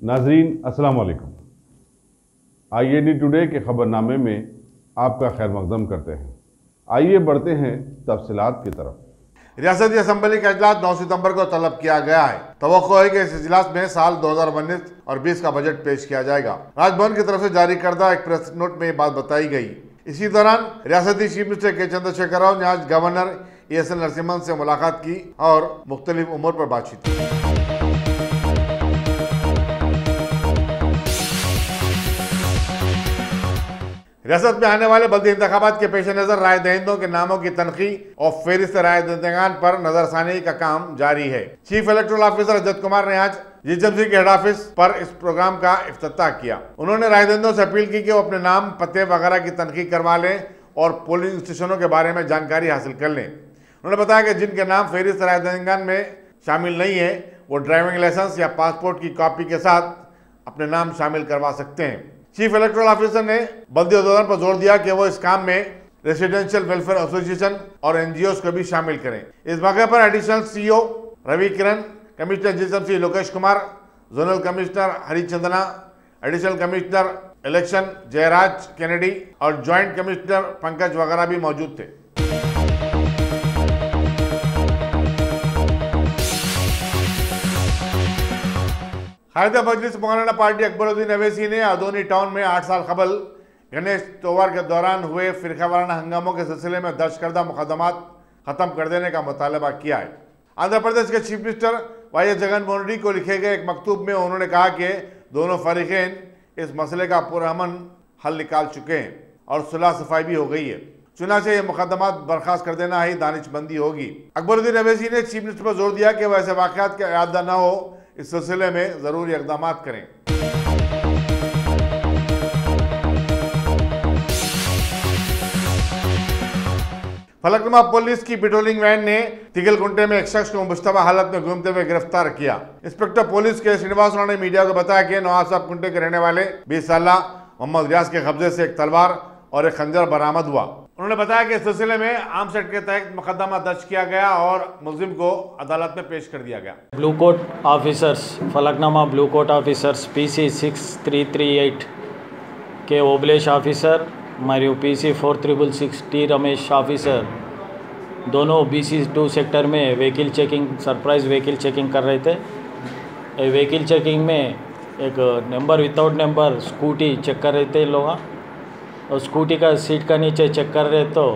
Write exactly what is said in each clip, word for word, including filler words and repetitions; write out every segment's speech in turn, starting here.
नाजरीन अस्सलाम वालेकुम। आई ए डी टुडे के खबरनामे में आपका खैर मकदम करते हैं। आइए बढ़ते हैं तफसीलात की तरफ। रियासती असम्बली का इजलास नौ सितंबर को तलब किया गया है। तवक्को है कि इस इजलास में साल दो हज़ार उन्नीस और बीस का बजट पेश किया जाएगा। राजभवन की तरफ से जारी करदा एक प्रेस नोट में ये बात बताई गई। इसी दौरान रियासती चीफ मिनिस्टर के चंद्रशेखर राव ने आज governor E S L Narasimhan से मुलाकात की और मुख्तलिफ उमूर पर बातचीत की। रियासत में आने वाले बल्दी इंतखाबात के पेश नजर राय दहिंदों के नामों की तनखी और फेरिस्त राय दहिंदगान पर नजरसानी का काम जारी है। Chief electoral officer Ajat Kumar ने आज जी एच एम सी के हेड ऑफिस पर इस प्रोग्राम का इफ्तिताह किया। उन्होंने राय दहिंदों से अपील की कि वो अपने नाम, पते वगैरह की तनखी करवा लें और पोलिंग स्टेशनों के बारे में जानकारी हासिल कर लें। उन्होंने बताया कि जिनके नाम फेरिस्त राय दहिंदगान में शामिल नहीं है वो ड्राइविंग लाइसेंस या पासपोर्ट की कॉपी के साथ अपने नाम शामिल करवा सकते हैं। चीफ इलेक्टोरल ऑफिसर ने बल्दी अहदेदार पर जोर दिया कि वो इस काम में रेसिडेंशियल वेलफेयर एसोसिएशन और एन जी ओज को भी शामिल करें। इस मौके पर additional C E O Ravi Kiran, commissioner G H M C Lokesh Kumar, zonal commissioner Harichandana, additional commissioner election Jayaraj Kennedy और ज्वाइंट कमिश्नर पंकज वगैरह भी मौजूद थे। कायदा मजलिस मौलाना पार्टी अकबरुद्दीन अवैसी ने अदोनी टाउन में आठ साल कबल गणेश त्योहार के दौरान हुए फिरका वाराना हंगामों के सिलसिले में दर्ज करदा मुकदमात खत्म कर देने का मुतालबा किया है। आंध्र प्रदेश के chief minister Y S Jaganmohan Reddy को लिखे गए एक मकतूब में उन्होंने कहा कि दोनों फरीकैन इस मसले का पुरअमन हल निकाल चुके हैं और सुलह सफाई भी हो गई है। चुनाचे ये मुकदमात बर्खास्त कर देना ही दानिशबंदी होगी। अकबरुद्दीन अवैसी ने चीफ मिनिस्टर पर जोर दिया कि वह ऐसे वाक़यात का इरादा न हो, इस सिलसिले में जरूरी इक़दाम करें। फलकनुमा पुलिस की पेट्रोलिंग वैन ने तिगलकुंटे में एक शख्स को मुश्तबा हालत में घूमते हुए गिरफ्तार किया। इंस्पेक्टर पुलिस के श्रीनिवास राणा ने मीडिया को बताया कि नवाब साहब कुंटे के रहने वाले बीस साल मोहम्मद रियाज के कब्जे से एक तलवार और एक खंजर बरामद हुआ। उन्होंने बताया कि इस सिलसिले में आर्म्स एक्ट के तहत मुकदमा दर्ज किया गया और मुलजिम को अदालत में पेश कर दिया गया। Blue coat officers Falaknuma blue coat officers P C six three three eight के ओबलेश ऑफिसर మరియు P C four triple six T Ramesh officer दोनों बी सी टू सेक्टर में vehicle checking surprise vehicle checking कर रहे थे। व्हीकल चेकिंग में एक number without number Scooty check कर रहे थे लोग और स्कूटी का सीट का नीचे चेक कर रहे तो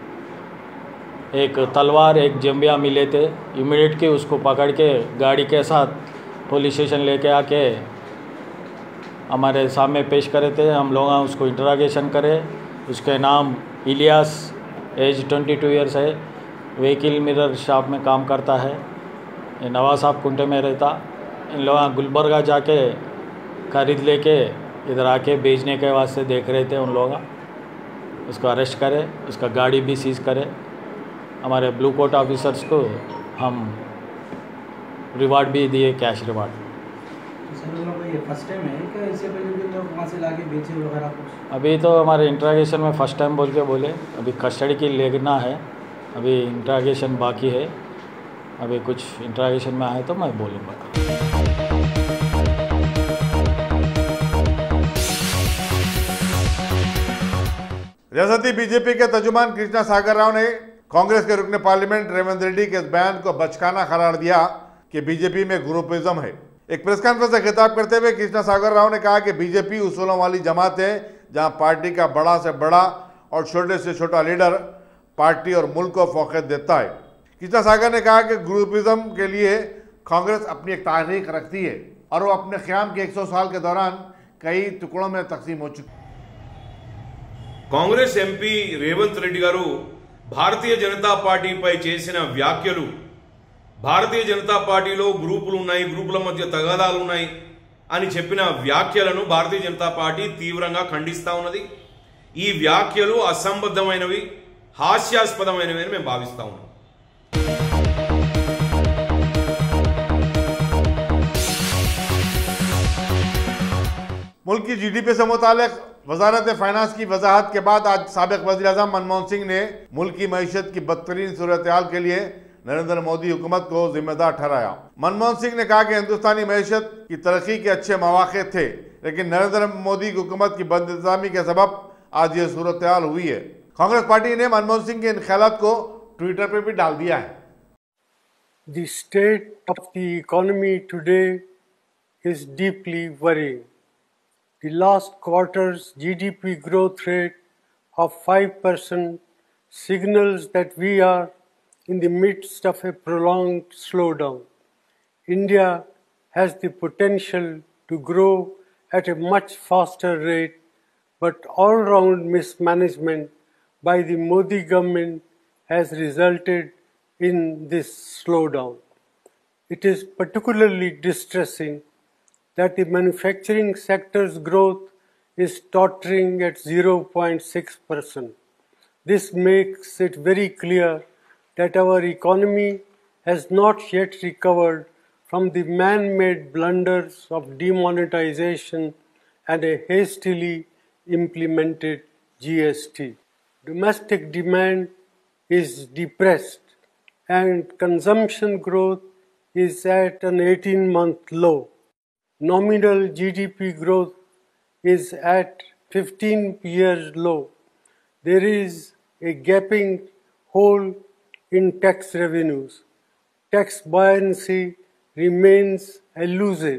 एक तलवार एक जंबिया मिले थे। इमीडिएटली उसको पकड़ के गाड़ी के साथ पुलिस स्टेशन लेके आके हमारे सामने पेश करे थे। हम लोग उसको इंटरोगेशन करे। उसके नाम Ilyas, age twenty two years है, व्हीकल मिरर शॉप में काम करता है, नवाब साहब कुंटे में रहता। इन लोग गुलबर्गा जाके खरीद लेके इधर आके बेचने के वास्ते देख रहे थे। उन लोग उसको अरेस्ट करे, उसका गाड़ी भी सीज करे। हमारे ब्लू कोट ऑफिसर्स को हम रिवार्ड भी दिए, कैश रिवार्ड। ये फर्स्ट टाइम है क्या? इससे पहले भी लोग वहाँ से लाके बेचे वगैरह कुछ? अभी तो हमारे इंट्रागेशन में फर्स्ट टाइम बोल के बोले। अभी कस्टडी की लेना है, अभी इंट्रागेशन बाकी है। अभी कुछ इंट्रागेशन में आए तो मैं बोलूँगा। रियासती बीजेपी के तर्जुमान कृष्णा सागर राव ने कांग्रेस के रुकने पार्लियामेंट रेवंत रेड्डी के इस बयान को बचकाना करार दिया कि बीजेपी में ग्रुपिज्म है। एक प्रेस कॉन्फ्रेंस से खिताब करते हुए कृष्णा सागर राव ने कहा कि बीजेपी उसूलों वाली जमात है जहां पार्टी का बड़ा से बड़ा और छोटे से छोटा लीडर पार्टी और मुल्क को फौक़ियत देता है। कृष्णा सागर ने कहा कि ग्रुपिज्म के लिए कांग्रेस अपनी एक तारीख रखती है और वो अपने क़याम के सौ साल के दौरान कई टुकड़ों में तकसीम हो चुकी। కాంగ్రెస్ ఎంపీ రేవంత్ రెడ్డి గారు భారతీయ జనతా పార్టీపై చేసిన వ్యాఖ్యలు, భారతీయ జనతా పార్టీలో గ్రూపులు ఉన్నాయి, గ్రూపుల మధ్య తగాదాలు ఉన్నాయి అని చెప్పిన వ్యాఖ్యలను భారతీయ జనతా పార్టీ తీవ్రంగా ఖండిస్తా ఉన్నది। ఈ వ్యాఖ్యలు అసంబద్ధమైనవి, హాస్యాస్పదమైనవి అని మేము భావిస్తా ఉన్నాం। मुल्क की जी डी पी से मुतालिक वजारत फाइनेंस की वजाहत के बाद आज साबिक वज़ीर आज़म मनमोहन सिंह ने मुल्क की मईशत की बदतरीन सूरत हाल के लिए नरेंद्र मोदी हुकूमत को जिम्मेदार ठहराया। मनमोहन सिंह ने कहा कि हिंदुस्तानी मैशत की तरक्की के अच्छे मौके थे, लेकिन नरेंद्र मोदी की हुकूमत की बदनिज़ामी के सबब आज ये सूरत हाल हुई है। कांग्रेस पार्टी ने मनमोहन सिंह के इन ख्यालात को ट्विटर पर भी डाल दिया है। The state of the economy today is deeply worrying. The last quarter's G D P growth rate of five percent signals that we are in the midst of a prolonged slowdown. India has the potential to grow at a much faster rate, but all-round mismanagement by the Modi government has resulted in this slowdown. It is particularly distressing that the manufacturing sector's growth is tottering at zero point six percent. This makes it very clear that our economy has not yet recovered from the man-made blunders of demonetization and a hastily implemented G S T. Domestic demand is depressed and consumption growth is at an eighteen-month low. Nominal G D P growth is at fifteen years low. There is a gaping hole in tax revenues. Tax buoyancy remains elusive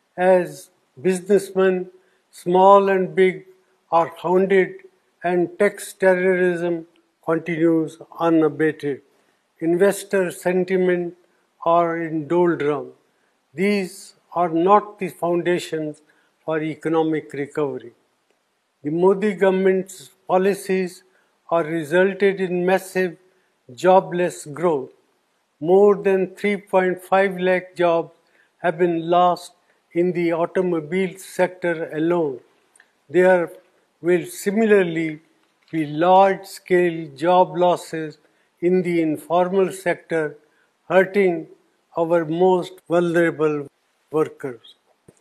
as businessmen, small and big, are hounded and tax terrorism continues unabated. Investor sentiment are in doldrum. These are not the foundations for economic recovery. The Modi government's policies are resulted in massive jobless growth. More than three point five lakh jobs have been lost in the automobile sector alone. There will similarly be large-scale job losses in the informal sector, hurting our most vulnerable workers.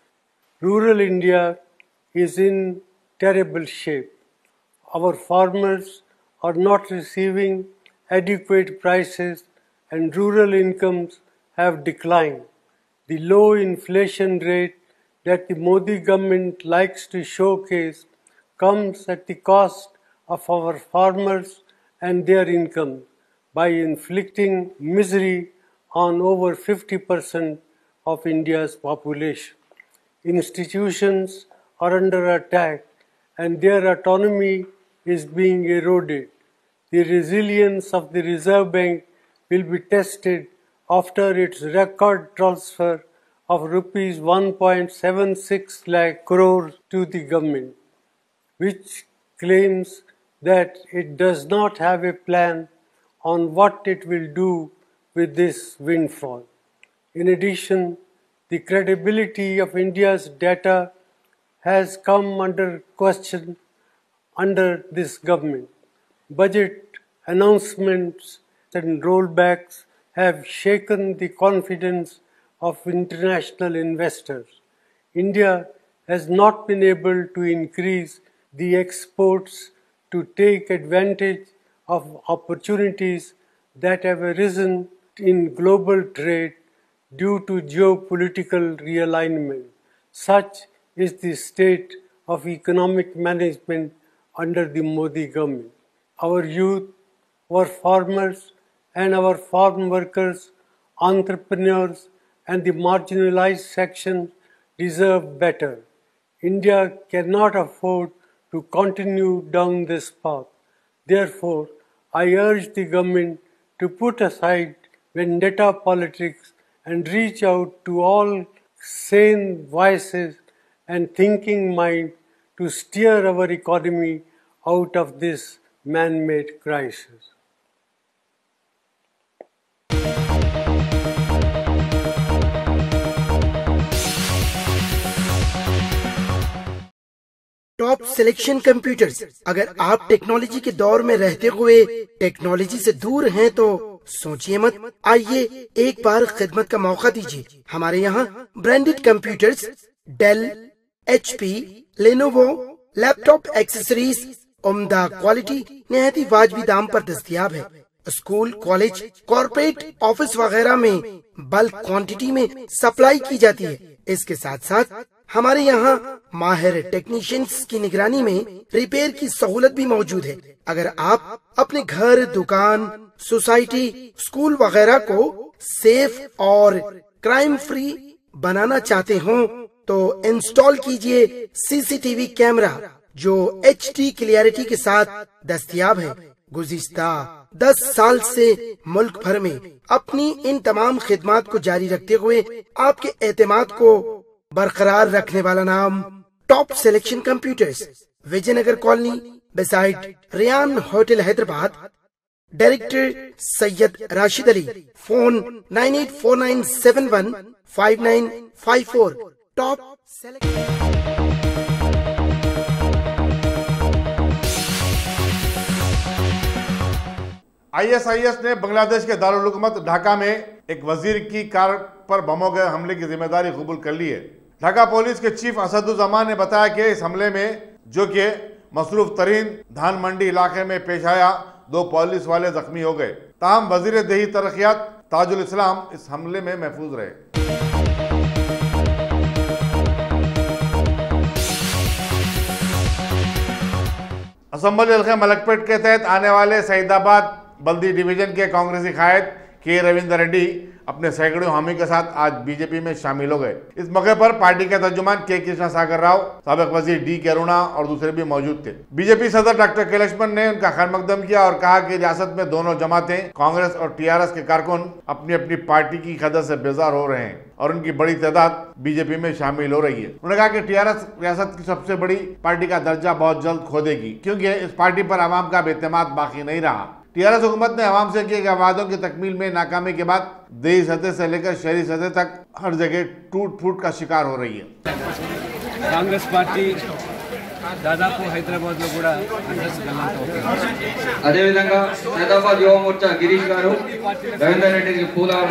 Rural India is in terrible shape. Our farmers are not receiving adequate prices and rural incomes have declined. The low inflation rate that the Modi government likes to showcase comes at the cost of our farmers and their income by inflicting misery on over fifty percent of India's population. Institutions are under attack and their autonomy is being eroded. The resilience of the Reserve Bank will be tested after its record transfer of rupees one point seven six lakh crores to the government, which claims that it does not have a plan on what it will do with this windfall. In addition, the credibility of India's data has come under question under this government. Budget announcements and rollbacks have shaken the confidence of international investors. India has not been able to increase the exports to take advantage of opportunities that have arisen in global trade due to geopolitical realignment. Such is the state of economic management under the Modi government. Our youth, our farmers and our farm workers, entrepreneurs and the marginalized sections deserve better. India cannot afford to continue down this path. Therefore, I urge the government to put aside vendetta politics and reach out to all sane voices and thinking mind to steer our economy out of this man-made crisis. Top selection computers. अगर आप technology के दौर में रहते हुए technology से दूर हैं तो सोचिए मत, आइए एक बार खिदमत का मौका दीजिए। हमारे यहाँ branded computers Dell, HP, Lenovo, laptop accessories उम्दा क्वालिटी निहायती वाजबी दाम पर दस्तयाब है। स्कूल, कॉलेज, कॉर्पोरेट ऑफिस वगैरह में बल्क क्वांटिटी में सप्लाई की जाती है। इसके साथ साथ हमारे यहाँ माहिर टेक्नीशियंस की निगरानी में रिपेयर की सहूलत भी मौजूद है। अगर आप अपने घर, दुकान, सोसाइटी, स्कूल वगैरह को सेफ और क्राइम फ्री बनाना चाहते हो तो इंस्टॉल कीजिए सीसीटीवी कैमरा जो एच डी क्लियरिटी के साथ दस्तयाब है। गुज़िश्ता दस साल से मुल्क भर में अपनी इन तमाम खिदमात को जारी रखते हुए आपके एतमाद को बरकरार रखने वाला नाम top selection computers, Vijaynagar colony, beside Riyan hotel, Hyderabad. Director Syed Rashid Ali. Phone nine eight four nine seven one five nine five four. Top I S I S ने बांग्लादेश के दारुल हुकूमत ढाका में एक वजीर की कार पर बमों के हमले की जिम्मेदारी कबूल कर ली है। ढाका पुलिस के चीफ असदुज्जमान ने बताया कि इस हमले में, जो कि मसरूफ तरीन धान मंडी इलाके में पेश आया, दो पुलिस वाले जख्मी हो गए। ताहम वजीर देही तरक्यात ताजुल इस्लाम इस हमले में महफूज रहे। असम्बली हल्के मलकपेट के तहत आने वाले सईदाबाद बल्दी डिवीजन के कांग्रेसी कायद के रविंदर रेड्डी अपने सैकड़ों हामी के साथ आज बीजेपी में शामिल हो गए। इस मौके पर पार्टी के तर्जुमान के कृष्णा सागर राव, साबिक वजीर डी करुणा और दूसरे भी मौजूद थे। बीजेपी सदर डॉक्टर कैलाशमन ने उनका खैर मकदम किया और कहा कि रियासत में दोनों जमातें, कांग्रेस और टीआरएस के कारकुन अपनी अपनी पार्टी की कदर से बेजार हो रहे हैं और उनकी बड़ी तादाद बीजेपी में शामिल हो रही है। उन्होंने कहा कि टीआरएस रियासत की सबसे बड़ी पार्टी का दर्जा बहुत जल्द खो देगी, क्योंकि इस पार्टी पर आवाम का बेतमाद बाकी नहीं रहा। टीआरएस हुकूमत ने आवाम से किए गए वादों की तकमील में नाकामी के बाद देही सतह से लेकर शहरी सतह तक हर जगह टूट फूट का शिकार हो रही है। कांग्रेस पार्टी దాదాపు హైదరాబాద్ లో కూడా అడ్రస్ గల్లంత అదే విధంగా హైదరాబాద్ యువ మోర్చా గిరీష్ గారు రవీందర్ రెడ్డికి పూలవాడ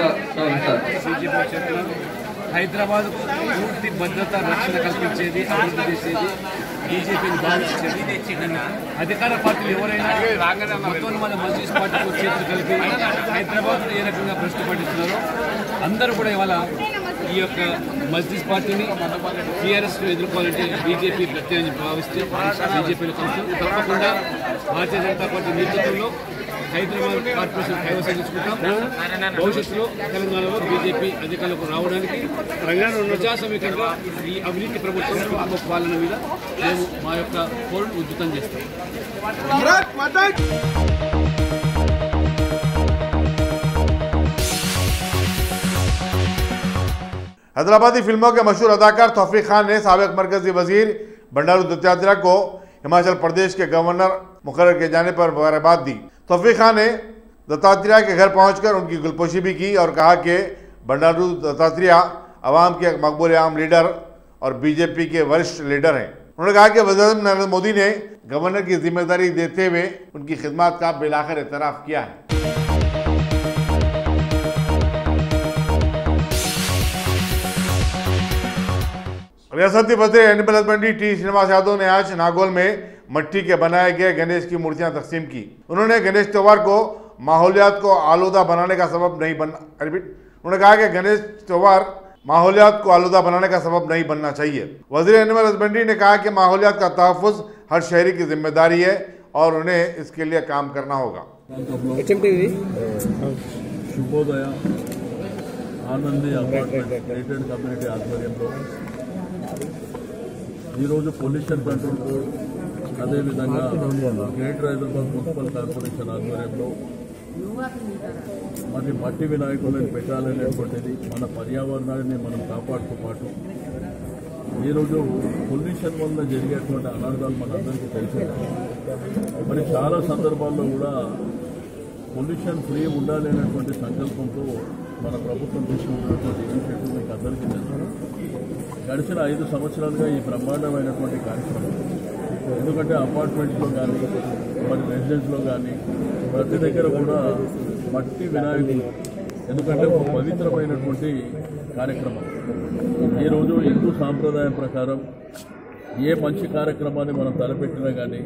హైదరాబాద్ పూర్తి భద్రత రక్షణ కల్పించేది, అభివృద్ధి చేసేది బీజేపీని భావించేది। అధికార పార్టీలు ఎవరైనా మొత్తం మజ్లిస్ పార్టీతో చేతులు కలిపి హైదరాబాద్ ఏ రకంగా భ్రష్టు పట్టిస్తున్నారో అందరూ కూడా ఇవాళ ఈ యొక్క మజ్లిస్ పార్టీని టీఆర్ఎస్ ఎదుర్కోవాలంటే బీజేపీ ప్రత్యేకంగా భావిస్తే బీజేపీలో కలుస్తుంది। తప్పకుండా భారతీయ జనతా పార్టీ నేతృత్వంలో హైదరాబాద్ కార్పొరేషన్ కైవసం చేసుకుంటాం। భవిష్యత్తులో తెలంగాణలో బీజేపీ అధికారంలోకి రావడానికి ప్రజాస్వామికంగా ఈ అవినీతి ప్రభుత్వం పాలన మీద మేము మా యొక్క పోరును ఉధృతం చేస్తాం। हैदराबादी फिल्मों के मशहूर अदाकार तौफीक खान ने साबिक मरकजी वजीर बंडारू दत्तात्रेय को हिमाचल प्रदेश के गवर्नर मुकर्रर किए जाने पर मुबारकबाद दी। तौफीक खान ने दत्तात्रेय के घर पहुंचकर उनकी गुलपोशी भी की और कहा कि बंडारू दत्तात्रेय अवाम के एक मकबूल आम लीडर और बीजेपी के वरिष्ठ लीडर हैं। उन्होंने कहा कि वज़ीर नरेंद्र मोदी ने गवर्नर की जिम्मेदारी देते हुए उनकी खिदमत का बिलाखिर एतराफ़ किया है। रियासती वज़ीर animal husbandry T Srinivas Yadav ने आज नागौल में मिट्टी के बनाए गए गणेश की मूर्तियां तकसीम की। उन्होंने गणेश त्यौहार को माहौलियात को आलूदा बनाने का सबब नहीं बन रिपीट उन्होंने कहा कि गणेश त्यौहार माहौलियात को आलूदा बनाने का सबब नहीं बनना चाहिए। वज़ीर एनिमल हस्बेंड्री ने कहा कि माहौलियात का तहफ़्फ़ुज़ हर शहरी की जिम्मेदारी है और उन्हें इसके लिए काम करना होगा। Subhodaya Anandi apartment gated community ఆధ్వర్యంలో ఈరోజు పొల్యూషన్ కంట్రోల్ బోర్డ్ అదేవిధంగా గ్రేటర్ హైదరాబాద్ మున్సిపల్ కార్పొరేషన్ ఆధ్వర్యంలో మరి మట్టి వినాయకులను పెట్టాలనేటువంటిది మన పర్యావరణాన్ని మనం కాపాడుతూ పాటు ఈరోజు పొల్యూషన్ వల్ల జరిగేటువంటి అనర్థాలు మనందరికీ తెలిసిందే। మరి చాలా సందర్భాల్లో కూడా పొల్యూషన్ ఫ్రీ ఉండాలి అనేటువంటి సంకల్పంతో మన ప్రభుత్వం తీసుకుంటున్నటువంటి ఇనిషియేటివ్ మీకు అందరికీ తెలుసు। గడిచిన ఐదు సంవత్సరాలుగా ఈ బ్రహ్మాండమైనటువంటి కార్యక్రమం, ఎందుకంటే అపార్ట్మెంట్స్లో కానీ మరి రెసిడెన్స్లో కానీ ప్రతి దగ్గర కూడా మట్టి వినాయకులు, ఎందుకంటే ఒక పవిత్రమైనటువంటి కార్యక్రమం। ఈరోజు హిందూ సాంప్రదాయం ప్రకారం ఏ మంచి కార్యక్రమాన్ని మనం తలపెట్టినా కానీ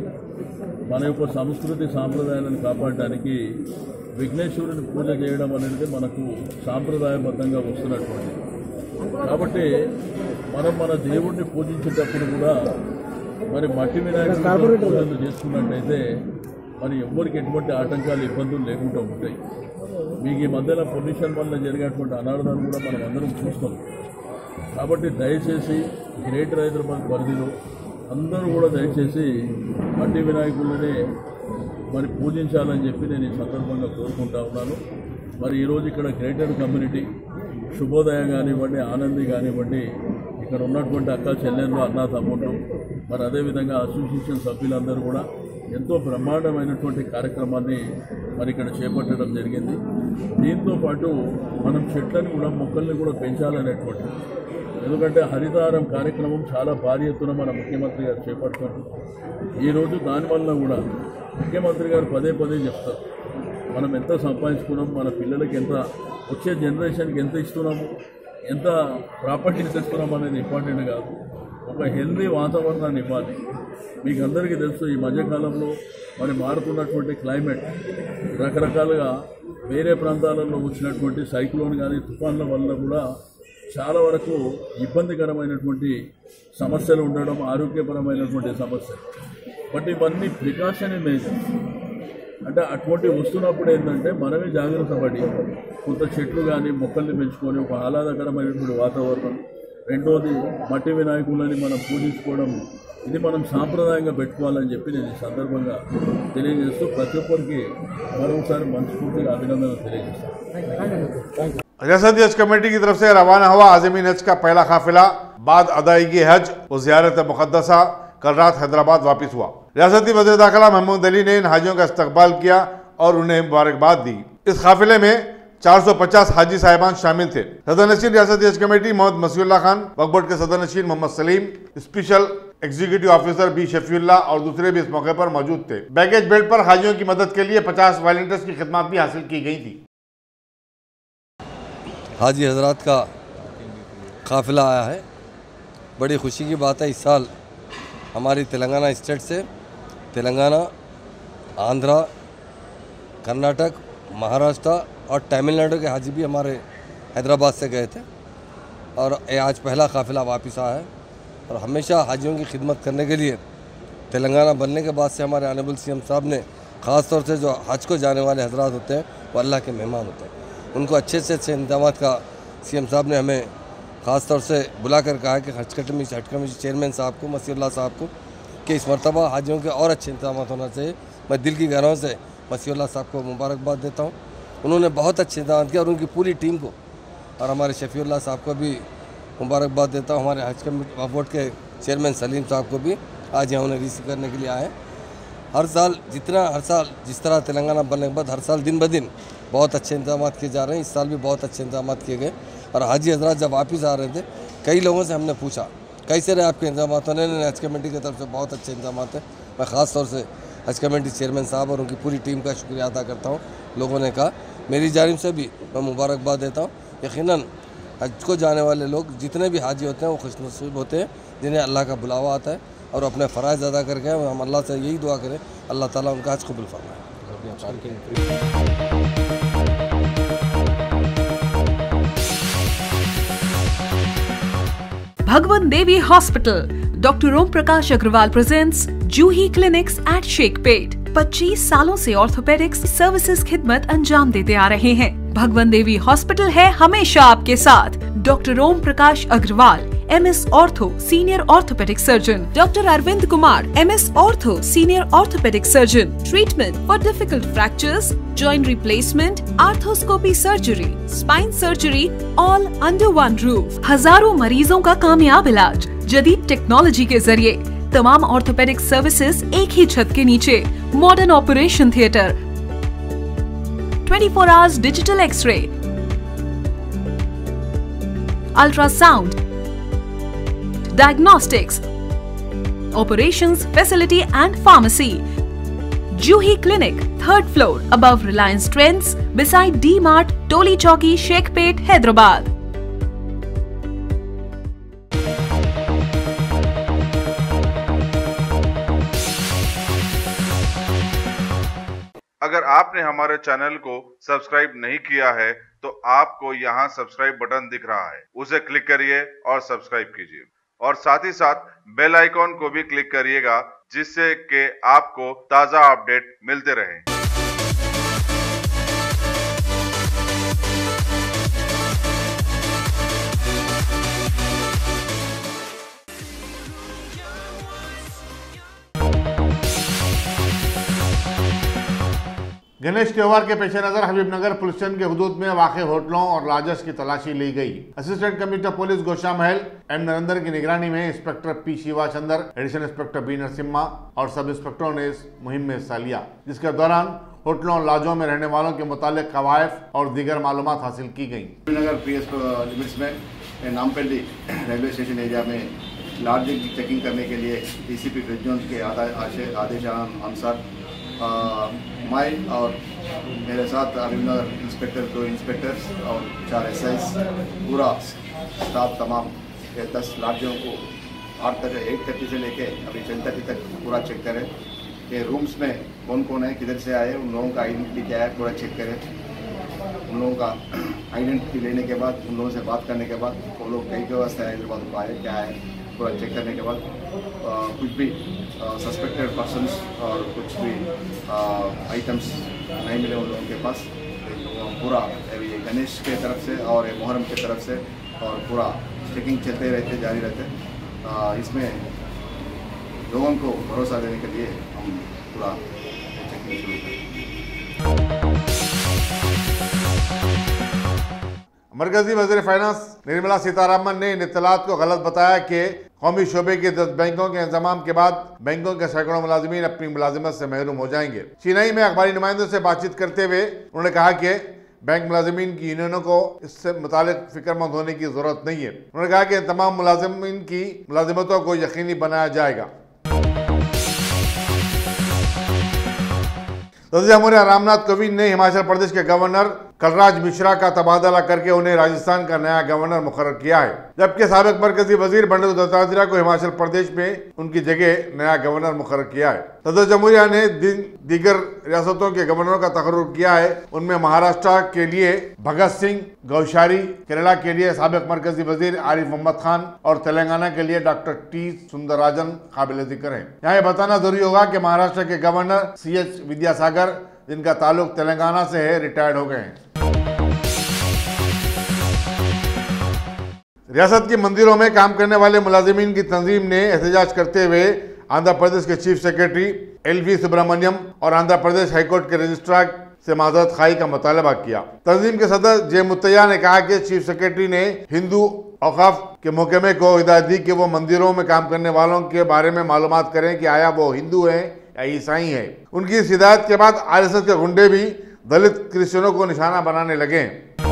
మన యొక్క సంస్కృతి సాంప్రదాయాలను కాపాడడానికి విఘ్నేశ్వరుని పూజ చేయడం అనేది మనకు సాంప్రదాయబద్ధంగా వస్తున్నటువంటి. కాబట్టి మనం మన దేవుడిని పూజించేటప్పుడు కూడా మరి మట్టి వినాయకుడు పూజలు చేసుకున్నట్టయితే మరి ఎవ్వరికి ఎటువంటి ఆటంకాలు ఇబ్బందులు లేకుండా ఉంటాయి. మీకు ఈ మధ్యలో పొల్యూషన్ వల్ల జరిగేటువంటి అనార్థాలు కూడా మనం అందరం చూస్తాం. కాబట్టి దయచేసి గ్రేటర్ హైదరాబాద్ పరిధిలో అందరూ కూడా దయచేసి మట్టి వినాయకులనే మరి పూజించాలని చెప్పి నేను ఈ సందర్భంగా కోరుకుంటా ఉన్నాను. మరి ఈరోజు ఇక్కడ గ్రేటర్ కమ్యూనిటీ శుభోదయ కానివ్వండి, ఆనంది కానివ్వండి, ఇక్కడ ఉన్నటువంటి అక్క చెల్లెళ్ళు, అన్నా తమ్ముళ్ళు, మరి అదేవిధంగా అసోసియేషన్ సభ్యులందరూ కూడా ఎంతో బ్రహ్మాండమైనటువంటి కార్యక్రమాన్ని మరి ఇక్కడ చేపట్టడం జరిగింది. దీంతో పాటు మనం చెట్లను కూడా మొక్కల్ని కూడా పెంచాలనేటువంటి, ఎందుకంటే హరితహారం కార్యక్రమం చాలా భారీ ఎత్తున మన ముఖ్యమంత్రి గారు చేపడుతున్నారు. ఈరోజు దానివల్ల కూడా ముఖ్యమంత్రి గారు పదే పదే చెప్తారు, మనం ఎంత సంపాదించుకున్నాం, మన పిల్లలకి ఎంత, వచ్చే జనరేషన్కి ఎంత ఇస్తున్నాము, ఎంత ప్రాపర్టీస్ ఇస్తున్నాం అనేది ఇంపార్టెంట్ కాదు, ఒక హెల్దీ వాతావరణాన్ని ఇవ్వాలి. మీకు అందరికీ తెలుసు ఈ మధ్యకాలంలో మరి మారుతున్నటువంటి క్లైమేట్, రకరకాలుగా వేరే ప్రాంతాలలో వచ్చినటువంటి సైక్లోన్ కానీ తుఫాన్ల వల్ల కూడా చాలా వరకు ఇబ్బందికరమైనటువంటి సమస్యలు ఉండడం, ఆరోగ్యపరమైనటువంటి సమస్యలు. బట్ ఇవన్నీ ప్రికాషన్ మెజర్స్, అంటే అటువంటి వస్తున్నప్పుడు ఏంటంటే మనమే జాగ్రత్త పడి కొంత చెట్లు కానీ మొక్కల్ని పెంచుకొని ఒక ఆహ్లాదకరమైనటువంటి వాతావరణం. రెండోది మట్టి వినాయకులని మనం పూజించుకోవడం, ఇది మనం సాంప్రదాయంగా పెట్టుకోవాలని చెప్పి నేను ఈ సందర్భంగా తెలియజేస్తూ ప్రతి ఒక్కరికి మరోసారి మనస్ఫూర్తిగా అభినందనలు తెలియజేస్తాను. रियासती हज कमेटी की तरफ से रवाना हुआ आज़मीन हज का पहला काफिला बाद अदायगी हज और ज़ियारत मुक़द्दसा कल रात हैदराबाद वापस हुआ। रियासती वज़ीर दाखिला महमूद अली ने इन हाजियों का इस्तकबाल किया और उन्हें मुबारकबाद दी। इस काफिले में चार सौ पचास हाजी साहिबान शामिल थे। सदर नशीन रियासती हज कमेटी मोहम्मद मसीउल्लाह खान, वक्फ बोर्ड के सदर नशीन Mohammed Saleem, special executive officer B Shafiullah और दूसरे भी इस मौके पर मौजूद थे। बैगेज बेल्ट पर हाजियों की मदद के लिए पचास वॉलंटियर्स की खिदमत भी हासिल की गई थी। हाजी हजरात का काफ़िला आया है, बड़ी खुशी की बात है। इस साल हमारी तेलंगाना स्टेट से तेलंगाना, आंध्रा, कर्नाटक, महाराष्ट्र और तमिलनाडु के हाजी भी हमारे हैदराबाद से गए थे और ये आज पहला काफ़िला वापस आया है। और हमेशा हाजियों की खिदमत करने के लिए तेलंगाना बनने के बाद से हमारे ऑनरेबल सीएम साहब ने ख़ास तौर से जो हज को जाने वाले हजरात होते हैं वो अल्लाह के मेहमान होते हैं, उनको अच्छे से अच्छे इंतजाम का सीएम साहब ने हमें ख़ास तौर से बुलाकर कहा कि हज कमेटी हज कमेटी चेयरमैन साहब को, मसीउल्लाह साहब को, कि इस मरतबा हाजियों के और अच्छे इंतजाम होना चाहिए। मैं दिल की गहराइयों से मसीउल्लाह साहब को मुबारकबाद देता हूँ। उन्होंने बहुत अच्छे इंतजाम किया और उनकी पूरी टीम को, और हमारे शफीउल्लाह साहब को भी मुबारकबाद देता हूँ। हमारे हज कमेटी वक्फ बोर्ड के चेयरमैन सलीम साहब को भी आज यहाँ उन्हें रिसीव करने के लिए आए हैं। हर साल जितना हर साल जिस तरह तेलंगाना बनने के बाद हर साल दिन ब दिन बहुत अच्छे इंतजाम किए जा रहे हैं। इस साल भी बहुत अच्छे इंतजाम किए गए और हाजी हजरात जब वापस आ रहे थे कई लोगों से हमने पूछा कैसे रहे आपके इंतजाम, होने हज कमेटी की तरफ से बहुत अच्छे इंतजाम हैं। मैं ख़ास तौर से हज कमेटी चेयरमैन साहब और उनकी पूरी टीम का शुक्रिया अदा करता हूँ। लोगों ने कहा, मेरी जानिब से भी मैं मुबारकबाद देता हूँ। यकीनन हज को जाने वाले लोग जितने भी हाजी होते हैं वो खुशनसीब होते हैं जिन्हें अल्लाह का बुलावा आता है और अपने फ़राइज़ अदा करके हम अल्लाह से यही दुआ करें अल्लाह ताला उनका हज कबूल फरमाए। Bhagwan Devi Hospital, Doctor Om Prakash Agrawal presents Juhi Clinics at Sheikhpet। पच्चीस सालों से ऑर्थोपेडिक्स सर्विसेज खिदमत अंजाम देते आ रहे हैं। भगवान देवी हॉस्पिटल है हमेशा आपके साथ। Doctor Om Prakash Agarwal, M S ortho, senior orthopaedic surgeon. Doctor Arvind Kumar, M S ortho, senior orthopaedic surgeon. Treatment for difficult fractures, joint replacement, arthroscopy surgery, spine surgery, all under one roof. हजारों मरीजों का कामयाब इलाज जदीद टेक्नोलॉजी के जरिए। तमाम ऑर्थोपेडिक सर्विसेज एक ही छत के नीचे। मॉडर्न ऑपरेशन थिएटर, चौबीस hours digital x-ray, ultrasound, diagnostics, operations facility and pharmacy. Juhi Clinic, third floor, above Reliance Trends, beside D-Mart, Toli Chowki, Sheikhpet, Hyderabad. अगर आपने हमारे चैनल को सब्सक्राइब नहीं किया है तो आपको यहाँ सब्सक्राइब बटन दिख रहा है, उसे क्लिक करिए और सब्सक्राइब कीजिए और साथ ही साथ बेल आइकॉन को भी क्लिक करिएगा जिससे कि आपको ताज़ा अपडेट मिलते रहें। गणेश त्योहार के पेश नजर हबीबनगर पुलिस स्टेशन के हुदूद में वाक़ होटलों और लॉजर्स की तलाशी ली गई। असिस्टेंट कमिश्नर पुलिस गोशा महल एम नरेंद्र की निगरानी में inspector P Shiva Chander, additional inspector B Narasimha और सब इंस्पेक्टरों ने इस मुहिम में हिस्सा लिया, जिसके दौरान होटलों और लॉजों में रहने वालों के मुतालिक कवायद और दीगर मालूमात हासिल की गई। हबीबनगर पी एस लिमिट्स में नामपल्ली रेलवे स्टेशन एरिया में लॉज की चेकिंग करने के लिए D C P red zone के आदेश अनुसार मैं और मेरे साथ हबीबनगर इंस्पेक्टर, दो इंस्पेक्टर्स और चार एस आईस, पूरा स्टाफ तमाम ये दस लॉजियों को आठ तक एट थर्टी से लेके अभी टेन थर्टी तक पूरा चेक करें। ये रूम्स में कौन कौन है, किधर से आए, उन लोगों का आइडेंटिटी क्या है, पूरा चेक करें। उन लोगों का आइडेंटिटी लेने के बाद, उन लोगों से बात करने के बाद, वो लोग कई व्यवस्था है हैदराबाद को आए क्या है, पूरा चेक करने के बाद आ, कुछ भी सस्पेक्टेड पर्सन्स और कुछ भी आइटम्स नहीं मिले उन लोगों के पास। तो पूरा ये गणेश के तरफ से और ये मुहर्रम के तरफ से और पूरा चेकिंग चलते रहते जारी रहते। आ, इसमें लोगों को भरोसा देने के लिए हम पूरा चेकिंग शुरू करें। मरकजी वज़ीर फाइनेंस निर्मला सीतारामन ने इन इत्तलात को गलत बताया कि कौमी शोबे के दस बैंकों के इंतजाम के बाद बैंकों के सैकड़ों मुलाजिमीन अपनी मुलाजिमत से महरूम हो जाएंगे। चेन्नई में अखबारी नुमाइंदों से बातचीत करते हुए उन्होंने कहा कि बैंक मुलाजिमीन की यूनियनों को इससे मुतालिक फिक्रमंद होने की जरूरत नहीं है। उन्होंने कहा कि तमाम मुलाजिमीन की मुलाजिमतों को यकीनी बनाया जाएगा। सदर जमहूरिया रामनाथ कोविंद ने हिमाचल प्रदेश के गवर्नर कलराज मिश्रा का तबादला करके उन्हें राजस्थान का नया गवर्नर मुकर्रर किया है, जबकि साबिक मरकजी वजीर बंडारू दत्तात्रेय को हिमाचल प्रदेश में उनकी जगह नया गवर्नर मुकर्रर किया है। सदर जमहूरिया ने दिन दीगर रियासतों के गवर्नरों का तकर्रुर किया है। उनमें महाराष्ट्र के लिए भगत सिंह गौशारी, केरला के लिए साबिक मरकजी वजीर आरिफ मोहम्मद खान और तेलंगाना के लिए डॉक्टर टी सुंदरराजन काबिल जिक्र है। यहाँ ये बताना जरूरी होगा कि महाराष्ट्र के गवर्नर सी एच विद्यासागर, जिनका ताल्लुक तेलंगाना से है, रिटायर्ड हो गए हैं। रियासत की मंदिरों में काम करने वाले मुलाजिमीन की तंजीम ने एहतजाज करते हुए आंध्र प्रदेश के chief secretary L V Subramanyam और आंध्र प्रदेश हाईकोर्ट के रजिस्ट्रार से माजरत खाई का मुतालबा किया। तंजीम के सदर जे मुत्तैया ने कहा कि चीफ सेक्रेटरी ने हिंदू औकाफ के महकमे को हिदायत दी कि वो मंदिरों में काम करने वालों के बारे में मालूमात करें कि आया वो हिंदू हैं या ईसाई हैं। उनकी इस हिदायत के बाद आर एस एस के गुंडे भी दलित क्रिश्चियनों को निशाना बनाने लगे।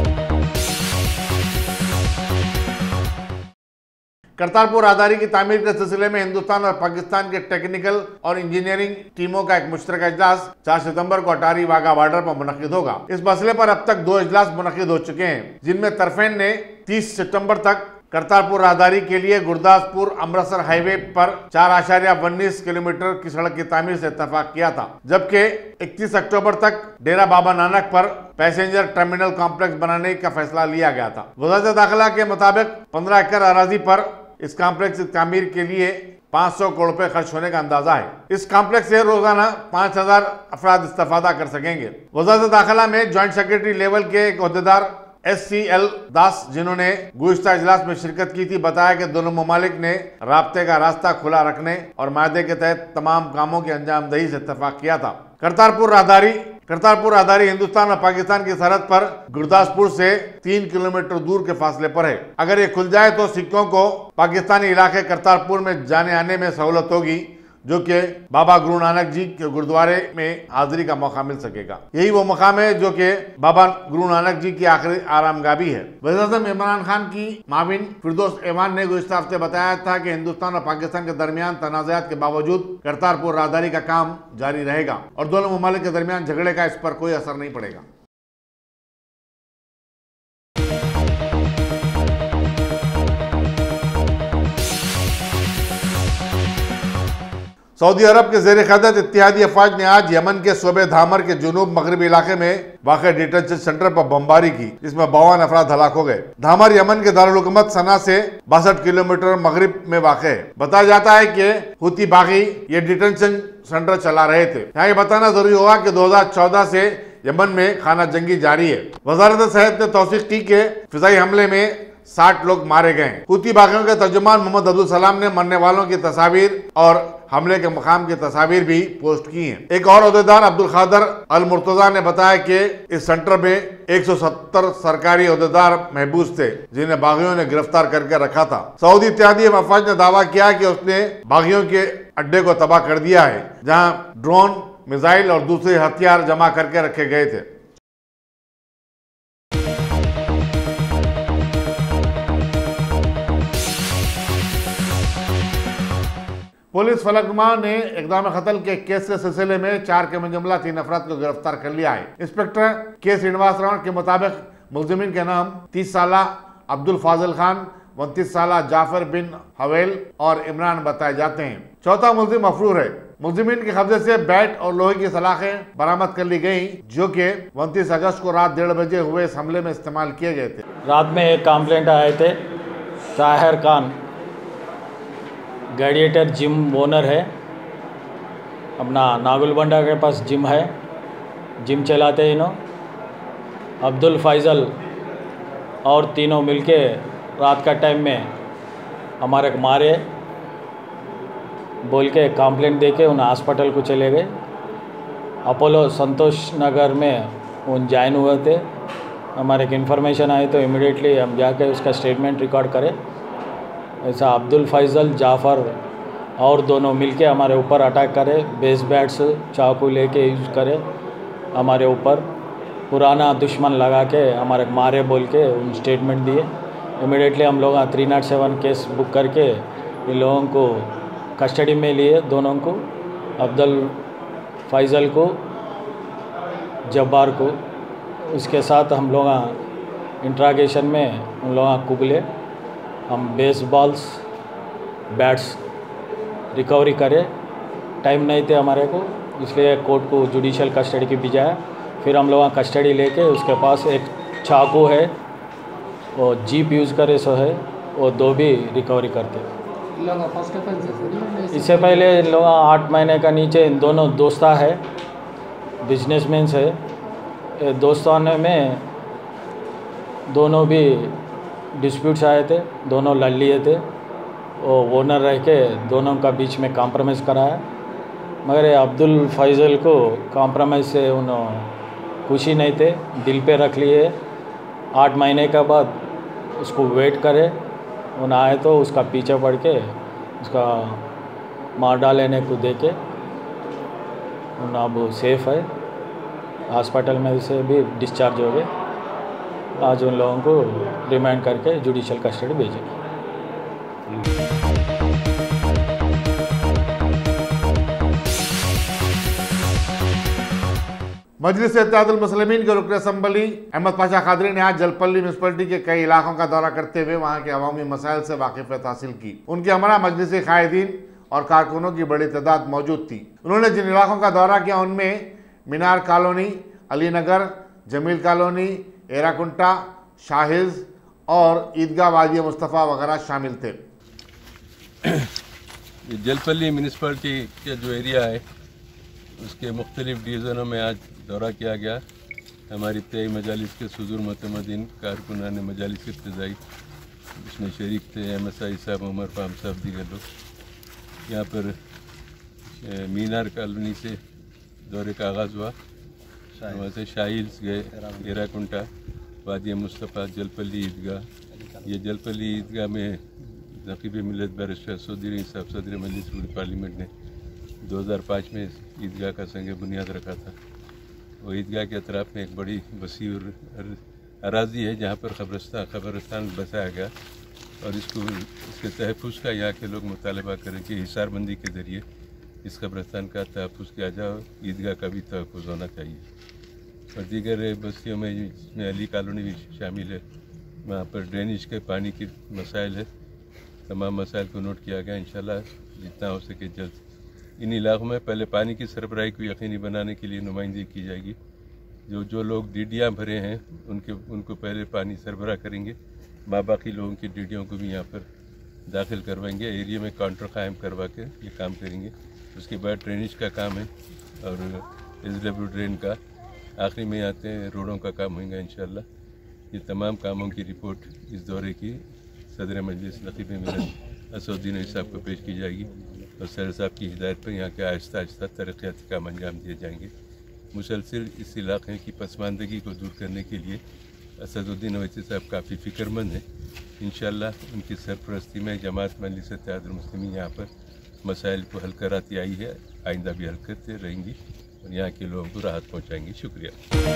करतारपुर राहदारी की तामीर के सिलसिले में हिंदुस्तान और पाकिस्तान के टेक्निकल और इंजीनियरिंग टीमों का एक मुश्तरका इजलास चार सितंबर को अटारी वाघा बॉर्डर पर मुनक्किद होगा। इस मसले पर अब तक दो इजलास मुनक्किद हो चुके हैं, जिनमें तरफेन ने तीस सितंबर तक करतारपुर राहदारी के लिए गुरदासपुर अमृतसर हाईवे पर चार आशार्य उन्नीस किलोमीटर की सड़क की तामीर से इत्तफाक किया था, जबकि इकतीस अक्टूबर तक डेरा बाबा नानक पर पैसेंजर टर्मिनल कॉम्प्लेक्स बनाने का फैसला लिया गया था। वज़ारत दाखिला के मुताबिक पंद्रह एकड़ अराजी पर इस कॉम्प्लेक्स की तामीर के लिए पाँच सौ करोड़ रुपए खर्च होने का अंदाजा है। इस कॉम्प्लेक्स से रोजाना पाँच हजार अफराद इस्तेफादा कर सकेंगे। वज़ारत दाखिला में ज्वाइंट सेक्रेटरी लेवल के एक अहदेदार एस सी एल दास, जिन्होंने गुज़िश्ता इजलास में शिरकत की थी, बताया कि दोनों ममालिक ने राब्ते का रास्ता खुला रखने और माहदे के तहत तमाम कामों की अंजामदही से इत्तफाक किया था। करतारपुर राहदारी करतारपुर राहदारी हिंदुस्तान और पाकिस्तान की सरहद पर गुरदासपुर से तीन किलोमीटर दूर के फासले पर है। अगर ये खुल जाए तो सिखों को पाकिस्तानी इलाके करतारपुर में जाने आने में सहूलत होगी, जो कि बाबा गुरु नानक जी के गुरुद्वारे में हाजिरी का मौका मिल सकेगा। यही वो मकाम है जो कि बाबा गुरु नानक जी की आखिरी आरामगाह भी है। वज़ीर-ए-आज़म इमरान खान की माविन फिरदौस एवान ने गुज़िश्ता हफ्ते बताया था कि हिंदुस्तान और पाकिस्तान के दरमियान तनाज़ात के बावजूद करतारपुर राहदारी का काम जारी रहेगा और दोनों ममालिक के दरमियान झगड़े का इस पर कोई असर नहीं पड़ेगा। सऊदी अरब के जेर क़यादत इत्तेहादी अफवाज ने आज यमन के सूबे धामर के जुनूब मगरबी इलाके में वाक़ डिटेंशन सेंटर पर बमबारी की, जिसमें बावन अफराद हलाक हो गए। धामर यमन के दारुल हुकूमत सना से बासठ किलोमीटर मगरिब में वाक़ है। बताया जाता है कि हुती बागी ये डिटेंशन सेंटर चला रहे थे। यहाँ ये बताना जरूरी होगा कि दो हजार चौदह से यमन में खाना जंगी जारी है। वजारत सेहत ने तौसीक की कि फिजाई हमले में साठ लोग मारे गए। हुती बागियों के तर्जुमान मोहम्मद अब्दुल सलाम ने मरने वालों की तस्वीर और हमले के मकाम की तस्वीर भी पोस्ट की हैं। एक और अहदेदार अब्दुल खादर अल मुर्तजा ने बताया कि इस सेंटर में एक सौ सत्तर सरकारी अहदेदार महबूस थे, जिन्हें बागियों ने गिरफ्तार करके रखा था। सऊदी इत्तेहादी अफवाज ने दावा किया कि उसने बागियों के अड्डे को तबाह कर दिया है, जहां ड्रोन, मिसाइल और दूसरे हथियार जमा करके रखे गए थे। पुलिस फलकनुमा ने इक़दाम कत्ल के केस के सिलसिले में चार के मुजम्मला तीन अफराद को गिरफ्तार कर लिया है। इंस्पेक्टर के श्रीनिवास राव के मुताबिक मुलजिमीन के नाम तीस साला अब्दुल फाजिल खान, उनतीस साला जाफर बिन हवेल और इमरान बताए जाते हैं। चौथा मुलजिम मफरूर है। मुलजिमीन के कब्जे से बैट और लोहे की सलाखें बरामद कर ली गई, जो कि उनतीस अगस्त को रात डेढ़ बजे हुए इस हमले में इस्तेमाल किए गए थे। रात में एक कंप्लेंट आए थे। Tahir Khan gladiator gym owner है, अपना नागुलबंडा के पास जिम है, जिम चलाते हैं इन्हों। अब्दुल फैज़ल और तीनों मिलके रात का टाइम में हमारे को मारे बोल के कंप्लेंट दे के उन हॉस्पिटल को चले गए। अपोलो संतोष नगर में उन ज्वाइन हुए थे। हमारे को इन्फॉर्मेशन आए तो इमिडिएटली हम जाके उसका स्टेटमेंट रिकॉर्ड करें। ऐसा अब्दुल फैज़ल, जाफ़र और दोनों मिलके हमारे ऊपर अटैक करे, बेस बैट्स चाकू लेके यूज़ करे, हमारे ऊपर पुराना दुश्मन लगा के हमारे मारे बोल के उन स्टेटमेंट दिए। इमिडिएटली हम लोग three naught seven case book करके इन लोगों को कस्टडी में लिए, दोनों को, अब्दुल फैज़ल को, जब्बार को। उसके साथ हम लोग इंट्रागेशन में उन लोगों को कुबले हम बेस बॉल्स, बैट्स रिकवरी करे। टाइम नहीं थे हमारे को, इसलिए कोर्ट को जुडिशल कस्टडी की भिजाया। फिर हम लोग कस्टडी लेके उसके पास एक चाकू है और जीप यूज़ करे सो है, वो दो भी रिकवरी करते। इससे पहले इन लोग आठ महीने का नीचे इन दोनों दोस्ता है, बिजनेसमैन है। दोस्ताने में दोनों भी डिस्प्यूट्स आए थे, दोनों लड़ लिए थे। वो ओनर रह के दोनों का बीच में कॉम्प्रोमाइज़ कराया, मगर ये अब्दुल फैज़ल को कॉम्प्रोमाइज़ से उन्होंने खुशी नहीं थे, दिल पे रख लिए। आठ महीने के बाद उसको वेट करे, उन आए तो उसका पीछे पड़ के उसका मार डालने को दे के उन अब सेफ़ है, हॉस्पिटल में से भी डिस्चार्ज हो गए। आज उन लोगों को रिमांड करके जुडिशल कस्टडी भेजेंगे। मजलिस इत्तेहादुल मुस्लिमीन के रुकन असम्बली अहमद पाशा कादरी ने आज जलपल्ली म्यूनसिपलिटी के कई इलाकों का दौरा करते हुए वहां के अवामी मसाइल से वाकिफियत हासिल की। उनके हमरा मजलिस कायदीन और कारकुनों की बड़ी तादाद मौजूद थी। उन्होंने जिन इलाकों का दौरा किया उनमें मीनार कॉलोनी, अली नगर, जमील कॉलोनी, एराकुंटा, शाहिज और ईदगाह वादी मुस्तफ़ा वगैरह शामिल थे। जलपल्ली म्यूनसिपलिटी का जो एरिया है उसके मुख्तलिफ डिवीज़नों में आज दौरा किया गया। हमारी इब्तदाई मजालिस के सुदूर मतमदीन कारकुनान मजालिस इब्तदाई उसमें शरीक थे, एम एस आई साहब, उमर फाम साहब, दीगर लोग। यहाँ पर मीनार कॉलोनी से दौरे का आगाज़ हुआ, वहाँ से शाहिल्स गए, एराकुंटा, वादी मुस्तफ़ा, जलपल्ली ईदगाह। ये जलपल्ली ईदगाह में नकीब मिलत बैरिस्टर सऊदी साहब सदर मजलिस पार्लियामेंट ने दो हज़ार पाँच में ईदगाह का संग बुनियाद रखा था। वो ईदगाह के अतराफ़ में एक बड़ी वसी और अराज़ी है जहाँ पर ख़बरस्तान ख़बरस्तान बसाया गया और इसको इसके तहफ़्फ़ुज़ का यहाँ के लोग मुतालबा करें कि हिसारबंदी के ज़रिए इस क़ब्रस्तान का तहफ़्फ़ुज़ किया जाए, ईदगाह का भी तहफ़्फ़ुज़ होना चाहिए। और दीगर बस्तियों में जिसमें अली कॉलोनी भी शामिल है, वहाँ पर ड्रेनेज के पानी की मसाइल है। तमाम मसाइल को नोट किया गया, इंशाल्लाह जितना हो सके जल्द इन इलाकों में पहले पानी की सरबराही को यकीनी बनाने के लिए नुमाइंदगी की जाएगी। जो जो लोग डीडियाँ भरे हैं उनके उनको पहले पानी सरबराह करेंगे, माँ बाकी लोगों की डीडियों को भी यहाँ पर दाखिल करवाएंगे, एरिया में काउंटर कायम करवा के ये काम करेंगे। उसके बाद ड्रेनेज का काम है और एस डब्ल्यू ड्रेन का, आखिरी में आते हैं रोडों का काम होगा इंशाल्लाह। ये तमाम कामों की रिपोर्ट इस दौरे की सदर मजलिस नकीब मिलत असदुद्दीन साहब को पेश की जाएगी और सर साहब की हिदायत पर यहाँ के आहिस्ता आहिस्ता तरक्याती काम अंजाम दिए जाएंगे। मुसलसिल इस इलाके की पसमानदगी को दूर करने के लिए असदुद्दीन अवैसी साहब काफ़ी फ़िक्रमंद हैं। इंशाल्लाह उनकी सरपरस्ती में जमात मजलिस इत्तेहादुल मुस्लिमीन यहाँ पर मसाइल को हल कराती आई है, आइंदा भी हल करते रहेंगी और यहाँ के लोगों को राहत पहुँचाएंगी। शुक्रिया।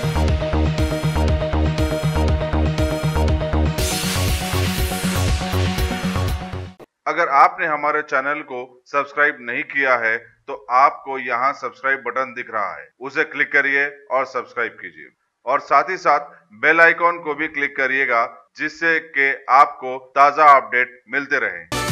अगर आपने हमारे चैनल को सब्सक्राइब नहीं किया है तो आपको यहाँ सब्सक्राइब बटन दिख रहा है, उसे क्लिक करिए और सब्सक्राइब कीजिए और साथ ही साथ बेल आइकॉन को भी क्लिक करिएगा जिससे कि आपको ताज़ा अपडेट मिलते रहें।